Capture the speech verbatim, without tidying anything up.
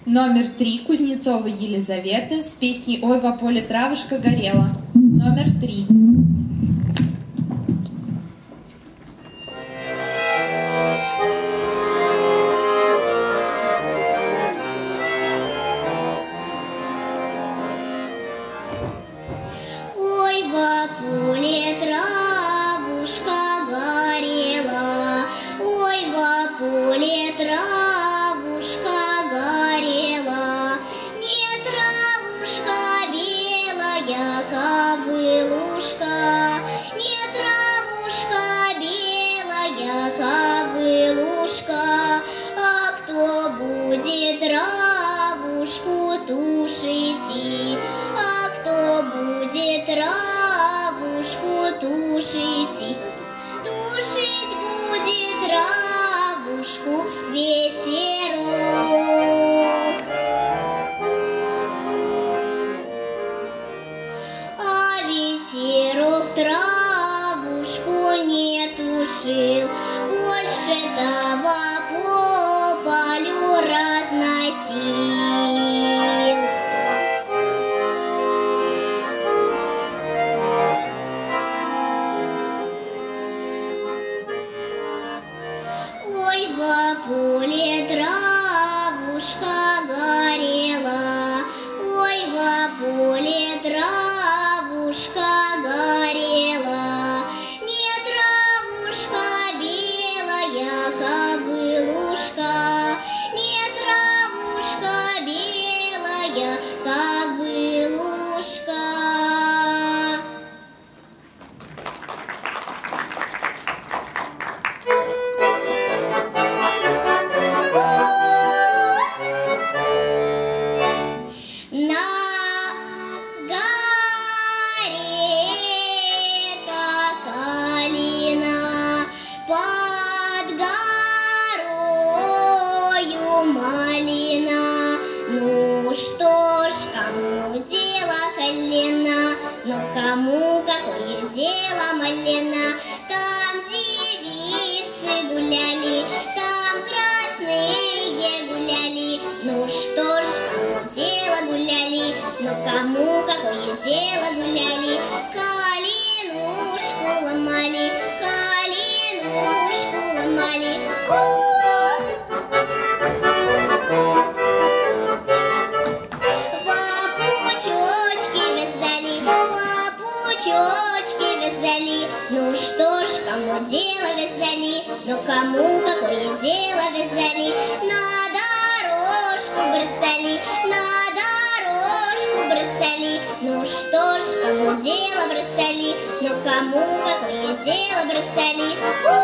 Номер три Кузнецова Елизавета с песней «Ой, во поле травушка горела». Номер три. Ой, во поле травушка горела, ой, во поле травушка горела, не травушка белая ковылушка, не травушка белая ковылушка, а кто будет травушку тушить, а кто будет травушку тушить, тушить будет травушку ветерок. А ветерок травушку не тушил, больше того по полю разносил. Ой, во поле травушка горела, ой, во поле травушка горела, не травушка белая ковылушка, не травушка белая ковылушка. На горе калина, под горою малина. Ну что ж, кому дело калина, ну кому какое дело малина? Там девицы гуляли, там красные гуляли. Ну что ж, кому дело гуляли, ну кому какое дело гуляли? Калинушку ломали, калинушку ломали. Папучочки вязали, папучочки вязали. Ну что ж, кому дело вязали, ну кому какое дело вязали? На дорожку бросали, на дорожку бросали. Ну что ж, кому дело бросали, ну кому какое дело бросали?